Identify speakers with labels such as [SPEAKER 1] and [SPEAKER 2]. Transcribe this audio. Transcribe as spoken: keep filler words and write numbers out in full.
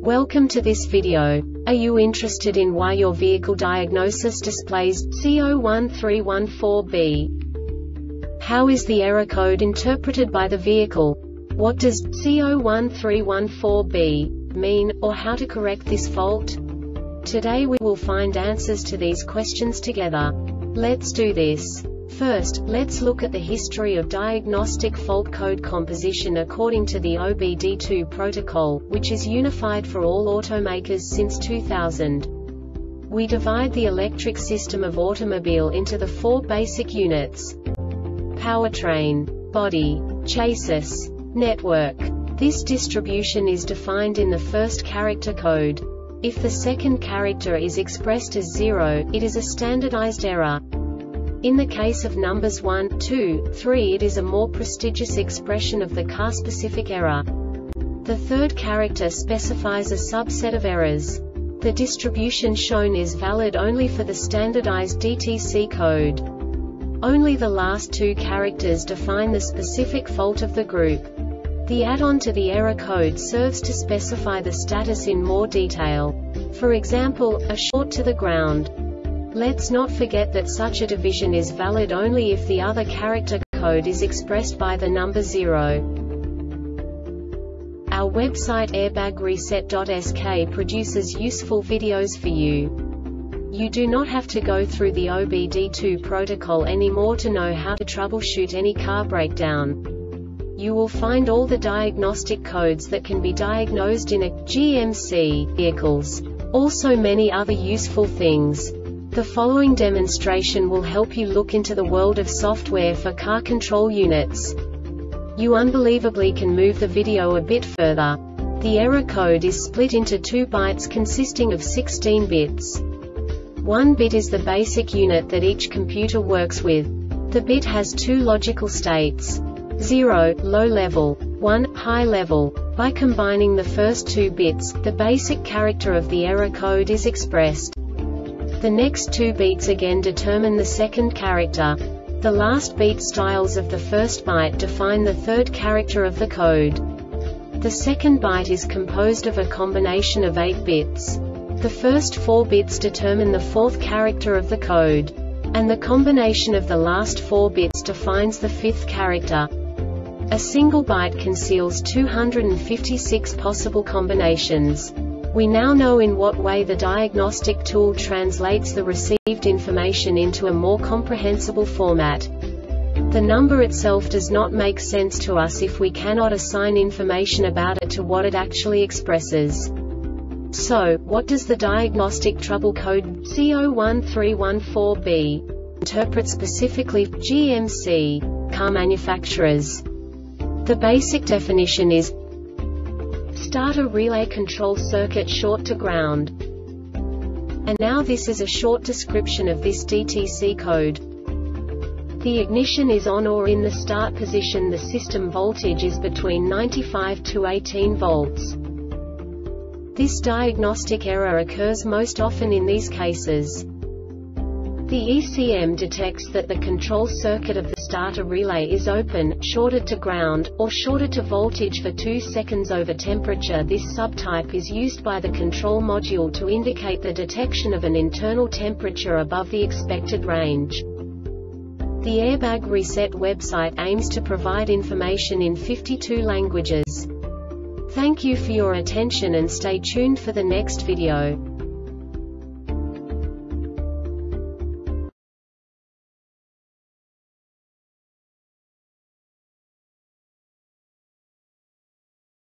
[SPEAKER 1] Welcome to this video. Are you interested in why your vehicle diagnosis displays C zero one three one four B? How is the error code interpreted by the vehicle? What does C zero one three one four B mean, or how to correct this fault? Today we will find answers to these questions together. Let's do this. First, let's look at the history of diagnostic fault code composition according to the O B D two protocol, which is unified for all automakers since two thousand. We divide the electric system of automobile into the four basic units: powertrain, body, chassis, network. This distribution is defined in the first character code. If the second character is expressed as zero, it is a standardized error. In the case of numbers one, two, three, it is a more prestigious expression of the car-specific error. The third character specifies a subset of errors. The distribution shown is valid only for the standardized D T C code. Only the last two characters define the specific fault of the group. The add-on to the error code serves to specify the status in more detail. For example, a short to the ground. Let's not forget that such a division is valid only if the other character code is expressed by the number zero. Our website airbag reset dot S K produces useful videos for you. You do not have to go through the O B D two protocol anymore to know how to troubleshoot any car breakdown. You will find all the diagnostic codes that can be diagnosed in a G M C vehicles. Also many other useful things. The following demonstration will help you look into the world of software for car control units. You unbelievably can move the video a bit further. The error code is split into two bytes consisting of sixteen bits. One bit is the basic unit that each computer works with. The bit has two logical states: zero, low level, one, high level. By combining the first two bits, the basic character of the error code is expressed. The next two beats again determine the second character. The last beat styles of the first byte define the third character of the code. The second byte is composed of a combination of eight bits. The first four bits determine the fourth character of the code. And the combination of the last four bits defines the fifth character. A single byte conceals two hundred fifty-six possible combinations. We now know in what way the diagnostic tool translates the received information into a more comprehensible format. The number itself does not make sense to us if we cannot assign information about it to what it actually expresses. So, what does the diagnostic trouble code C zero one three one four B interpret specifically for G M C car manufacturers? The basic definition is starter relay control circuit short to ground. And now this is a short description of this D T C code. The ignition is on or in the start position. The system voltage is between ninety-five to eighteen volts. This diagnostic error occurs most often in these cases. The E C M detects that the control circuit of the starter relay is open, shorted to ground, or shorted to voltage for two seconds over temperature. This subtype is used by the control module to indicate the detection of an internal temperature above the expected range. The Airbag Reset website aims to provide information in fifty-two languages. Thank you for your attention and stay tuned for the next video.